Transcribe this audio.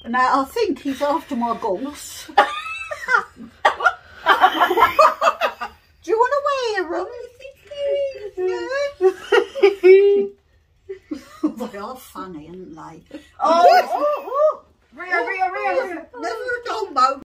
Now I think he's after my goose. Do you want to wear them? They are funny, aren't they? Oh, Rio. Never a dog, Mo.